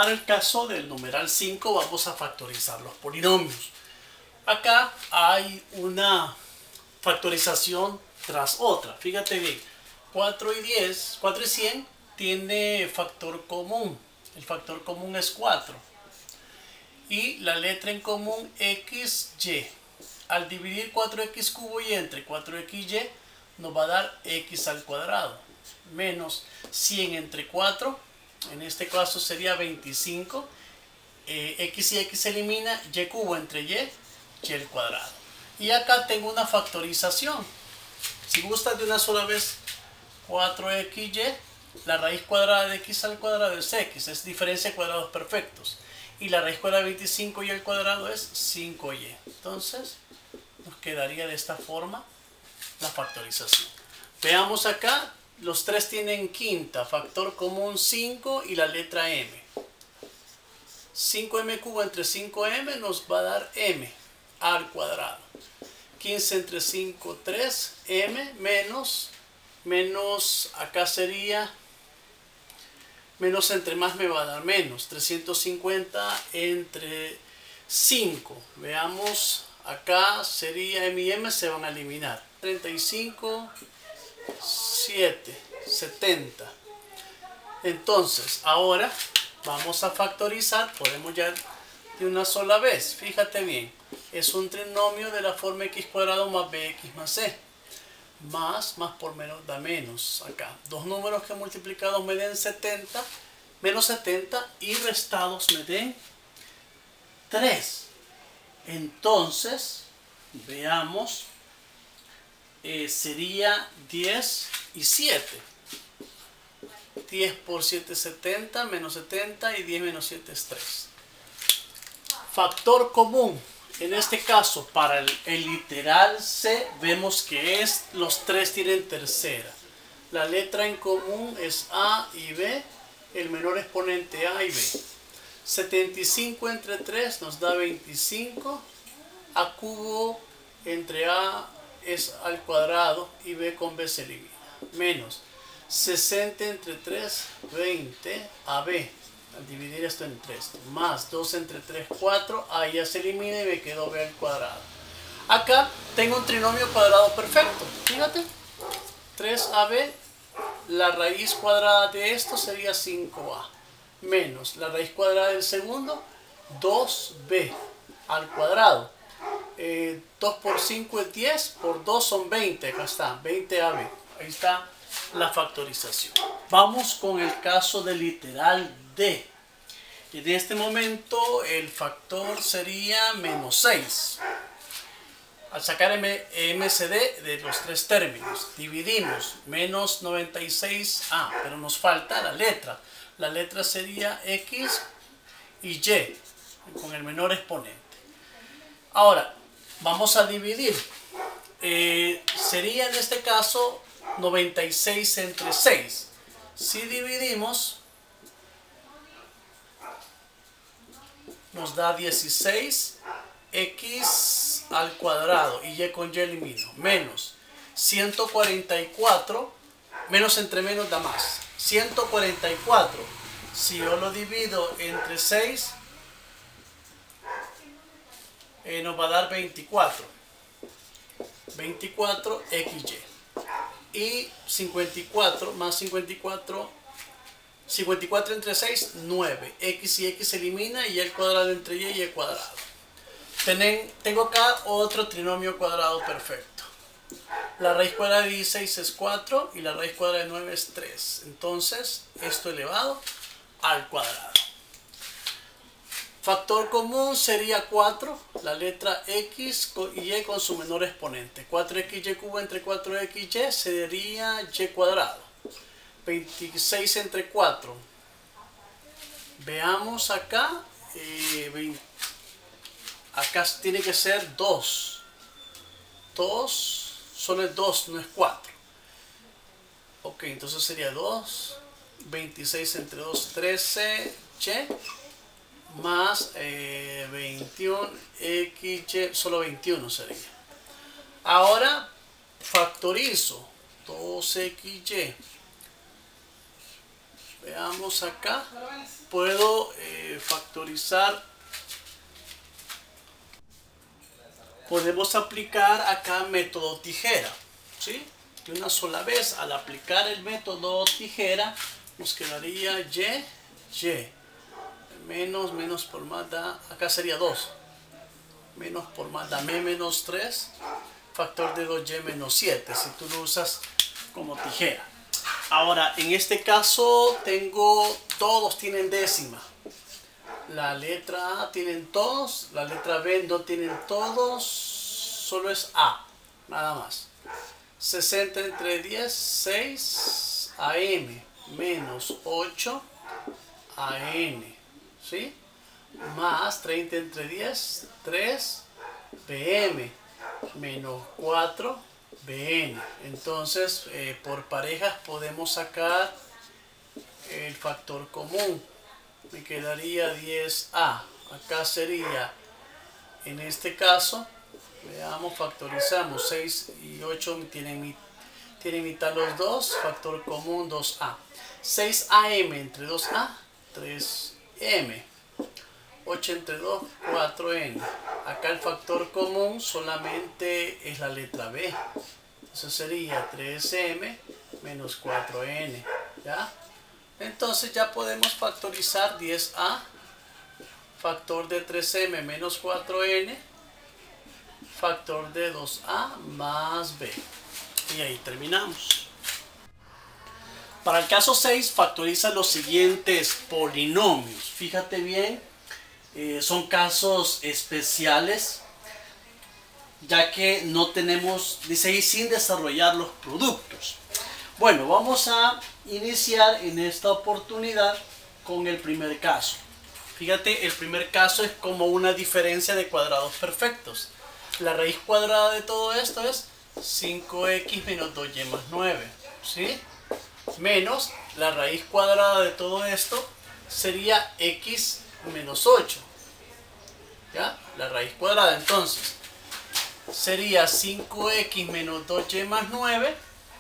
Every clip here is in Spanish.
Para el caso del numeral 5 vamos a factorizar los polinomios. Acá hay una factorización tras otra. Fíjate bien, 4 y 100 tiene factor común. El factor común es 4. Y la letra en común XY. Al dividir 4x cubo y entre 4xy nos va a dar x al cuadrado. Menos 100 entre 4. En este caso sería 25. X y x se elimina. Y cubo entre y al cuadrado. Y acá tengo una factorización. Si gustas de una sola vez, 4xy, la raíz cuadrada de x al cuadrado es x, es diferencia de cuadrados perfectos. Y la raíz cuadrada de 25y al cuadrado es 5y. Entonces, nos quedaría de esta forma la factorización. Veamos acá, los tres tienen quinta, factor común 5 y la letra m. 5m cubo entre 5m nos va a dar m al cuadrado. 15 entre 5, 3m menos acá sería menos entre más me va a dar menos 350 entre 5. Veamos, acá sería m y m se van a eliminar. 35, 7, 70. Entonces, ahora vamos a factorizar. Podemos ya de una sola vez. Fíjate bien. Es un trinomio de la forma x cuadrado más bx más c. Más por menos da menos. Acá, dos números que multiplicados me den 70, menos 70 y restados me den 3. Entonces, veamos, sería 10 y 7. 10 por 7 es 70, menos 70 y 10 menos 7 es 3. Factor común. En este caso, para el literal C, vemos que los tres tienen tercera. La letra en común es A y B, el menor exponente A y B. 75 entre 3 nos da 25, A cubo entre A es al cuadrado y B con B se elimina. Menos 60 entre 3, 20, AB. Al dividir esto en 3, más 2 entre 3, 4, ahí ya se elimina y me quedó b al cuadrado. Acá tengo un trinomio cuadrado perfecto, fíjate, 3ab, la raíz cuadrada de esto sería 5a, menos la raíz cuadrada del segundo, 2b al cuadrado. 2 por 5 es 10, por 2 son 20, acá está, 20ab, ahí está la factorización. Vamos con el caso del literal D. En este momento el factor sería menos 6. Al sacar MCD de los tres términos, dividimos menos 96A, pero nos falta la letra. La letra sería X y Y, con el menor exponente. Ahora, vamos a dividir. Sería en este caso 96 entre 6. Si dividimos, nos da 16 x al cuadrado y y con y elimino, menos 144, menos entre menos da más, 144, si yo lo divido entre 6, nos va a dar 24 xy. Y 54 más 54 entre 6, 9. X y x se elimina y el cuadrado entre y el cuadrado. Tengo acá otro trinomio cuadrado perfecto. La raíz cuadrada de 16 es 4 y la raíz cuadrada de 9 es 3. Entonces, esto elevado al cuadrado. Factor común sería 4, la letra x y y con su menor exponente. 4xy cubo entre 4xy sería y cuadrado. 26 entre 4. Veamos acá. Acá tiene que ser 2. 2 solo es 2, no es 4. Ok, entonces sería 2. 26 entre 2, 13. Y más 21 xy, solo 21 sería. Ahora factorizo 2xy Veamos acá. Puedo factorizar. Podemos aplicar acá método tijera, ¿sí? De una sola vez, al aplicar el método tijera, nos quedaría y. Menos por más da, acá sería 2. Menos por más da menos 3. Factor de 2y menos 7, si tú lo usas como tijera. Ahora, en este caso, todos tienen décima. La letra A tienen todos, la letra B no tienen todos, solo es A, nada más. 60 entre 10, 6 AM, menos 8 AN, ¿sí? Más 30 entre 10, 3 PM, menos 4 BN. Entonces, por parejas podemos sacar el factor común. Me quedaría 10A. Acá sería, en este caso, veamos, factorizamos. 6 y 8 tienen mitad los dos. Factor común 2A. 6AM entre 2A, 3M. 8 entre 2, 4N. Acá el factor común solamente es la letra B. Eso sería 3M menos 4N. ¿Ya? Entonces ya podemos factorizar 10A, factor de 3M menos 4N, factor de 2A más B. Y ahí terminamos. Para el caso 6, factoriza los siguientes polinomios. Fíjate bien, son casos especiales, ya que no tenemos, dice ahí, sin desarrollar los productos. Bueno, vamos a iniciar en esta oportunidad con el primer caso. Fíjate, el primer caso es como una diferencia de cuadrados perfectos. La raíz cuadrada de todo esto es 5x menos 2y más 9, ¿sí? Menos la raíz cuadrada de todo esto sería x menos 8. ¿Ya? La raíz cuadrada, entonces, sería 5x menos 2y más 9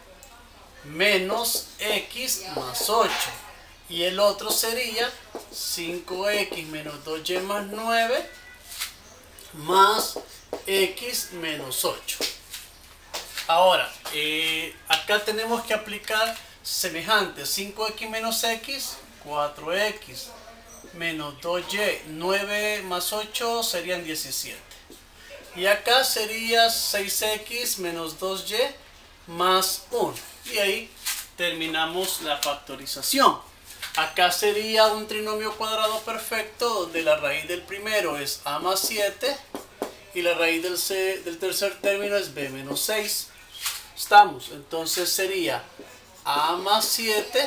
menos x más 8. Y el otro sería 5x menos 2y más 9 más x menos 8. Ahora, acá tenemos que aplicar semejantes. 5x menos x, 4x. Menos 2y, 9 más 8 serían 17. Y acá sería 6x menos 2y más 1. Y ahí terminamos la factorización. Acá sería un trinomio cuadrado perfecto donde la raíz del primero es a más 7 y la raíz del tercer término es b menos 6. Estamos, entonces sería a más 7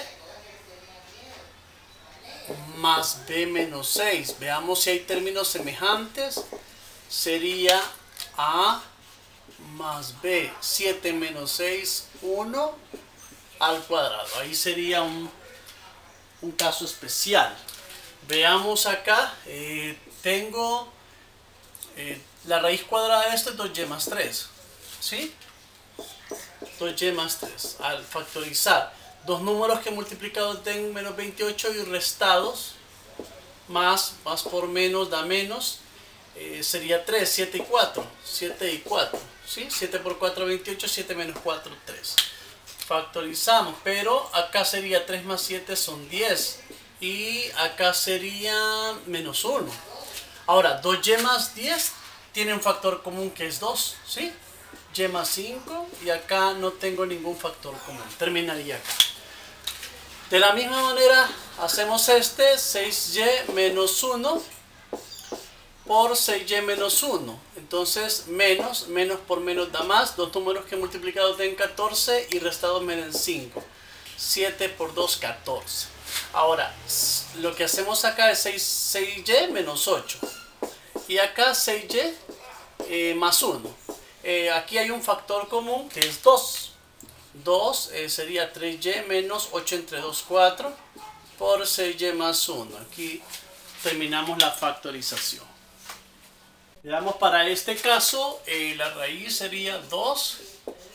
más b menos 6. Veamos si hay términos semejantes. Sería a más b, 7 menos 6, 1 al cuadrado. Ahí sería un caso especial. Veamos acá, tengo la raíz cuadrada de esto es 2y más 3, ¿sí? 2y más 3. Al factorizar dos números que multiplicados den menos 28 y restados, más por menos da menos, sería 3, 7 y 4, 7 y 4, ¿sí? 7 por 4, 28, 7 menos 4, 3. Factorizamos, pero acá sería 3 más 7 son 10 y acá sería menos 1. Ahora, 2y más 10 tiene un factor común que es 2, ¿sí? Y más 5 y acá no tengo ningún factor común. Terminaría acá. De la misma manera hacemos 6y menos 1 por 6y menos 1. Entonces menos por menos da más. Dos números que multiplicados den 14 y restados me den 5. 7 por 2, 14. Ahora, lo que hacemos acá es 6y menos 8. Y acá 6y más 1. Aquí hay un factor común que es 2. 2 sería 3y menos 8 entre 2, 4 por 6y más 1. Aquí terminamos la factorización. Veamos, para este caso la raíz sería 2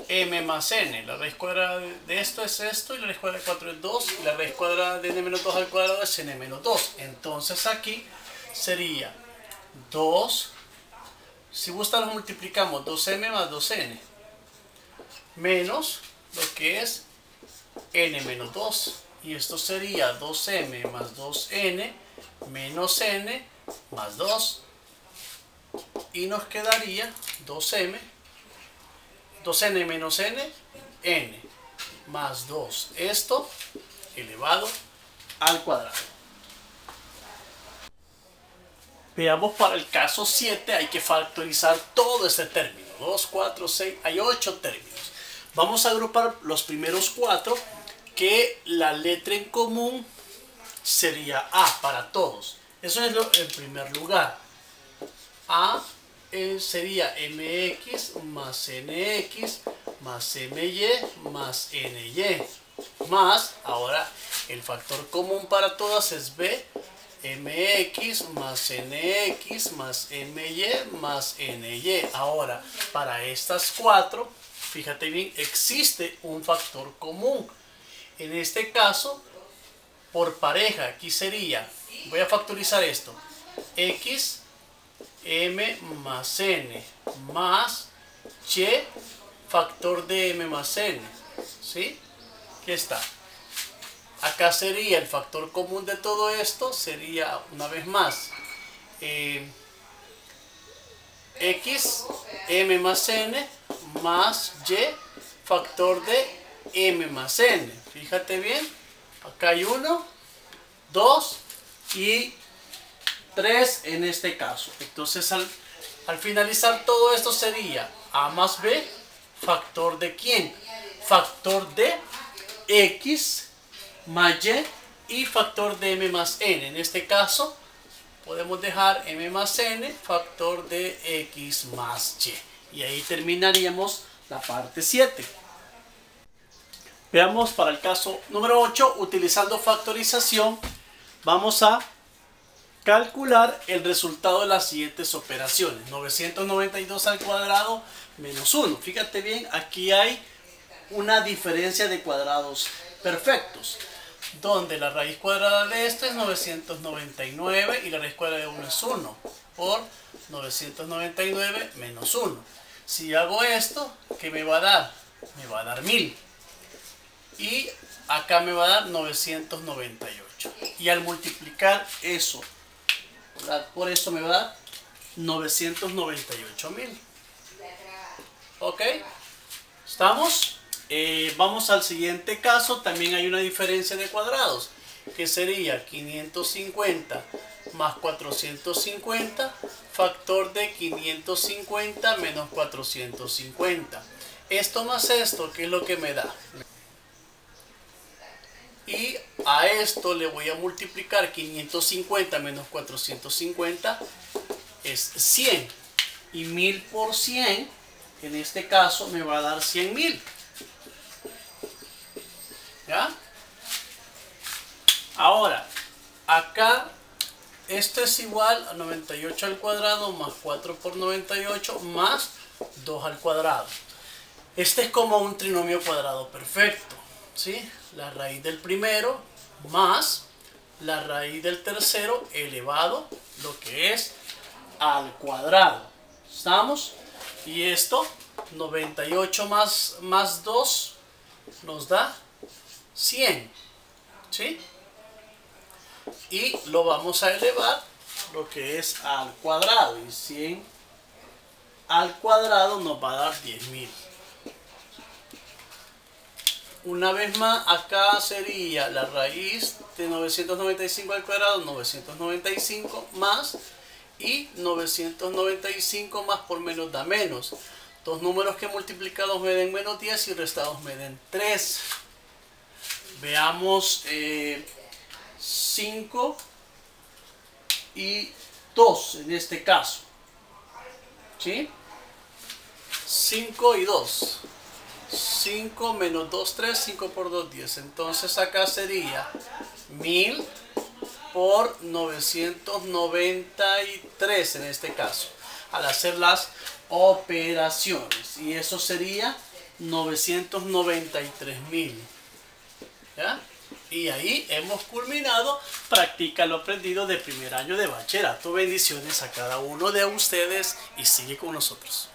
m más n. La raíz cuadrada de esto es esto y la raíz cuadrada de 4 es 2 y la raíz cuadrada de n menos 2 al cuadrado es n menos 2. Entonces aquí sería 2, si gusta los multiplicamos, 2m más 2n menos lo que es n menos 2. Y esto sería 2m más 2n menos n más 2. Y nos quedaría 2n menos n más 2. Esto elevado al cuadrado. Veamos para el caso 7, hay que factorizar todo este término. 2, 4, 6, hay 8 términos. Vamos a agrupar los primeros 4, que la letra en común sería A para todos. Eso es en primer lugar. A sería mx más nx más my más ny. Más, ahora el factor común para todas es b, mx más nx más my más ny. Ahora, para estas 4, fíjate bien, existe un factor común. En este caso, por pareja, aquí sería, voy a factorizar esto, x m más n más y factor de m más n, ¿sí? Aquí está. Acá sería el factor común de todo esto, sería una vez más x m más n más y factor de m más n. Fíjate bien, acá hay 1, 2 y 3 en este caso. Entonces al finalizar todo esto sería a más b, factor de ¿quién? Factor de x más y factor de m más n. En este caso podemos dejar m más n, factor de x más y. Y ahí terminaríamos la parte 7. Veamos para el caso número 8, utilizando factorización, vamos a calcular el resultado de las siguientes operaciones. 992 al cuadrado menos 1. Fíjate bien, aquí hay una diferencia de cuadrados perfectos, donde la raíz cuadrada de esto es 999 y la raíz cuadrada de 1 es 1 por 999 menos 1. Si hago esto, ¿qué me va a dar? Me va a dar 1000. Y acá me va a dar 998. Y al multiplicar eso por eso me va a dar 998.000. ¿Ok? ¿Estamos? Vamos al siguiente caso. También hay una diferencia de cuadrados, que sería 550 más 450, factor de 550 menos 450. Esto más esto, ¿qué es lo que me da? Y a esto le voy a multiplicar 550 menos 450 es 100. Y 1000 por 100, en este caso me va a dar 100.000. ¿Ya? Ahora, acá esto es igual a 98 al cuadrado más 4 por 98 más 2 al cuadrado. Este es como un trinomio cuadrado perfecto, ¿sí? La raíz del primero más la raíz del tercero elevado lo que es al cuadrado. ¿Estamos? Y esto, 98 más 2 nos da 100, ¿sí? Y lo vamos a elevar lo que es al cuadrado. Y 100 al cuadrado nos va a dar 10.000. Una vez más, acá sería la raíz de 995 al cuadrado, 995 más, y 995 más por menos da menos. Dos números que multiplicados me den menos 10 y restados me den 3. Veamos 5 y 2 en este caso. ¿Sí? 5 y 2. 5 menos 2, 3, 5 por 2, 10. Entonces acá sería 1000 por 993 en este caso, al hacer las operaciones. Y eso sería 993.000. ¿Ya? Y ahí hemos culminado. Practica lo aprendido de primer año de bachillerato. Bendiciones a cada uno de ustedes y sigue con nosotros.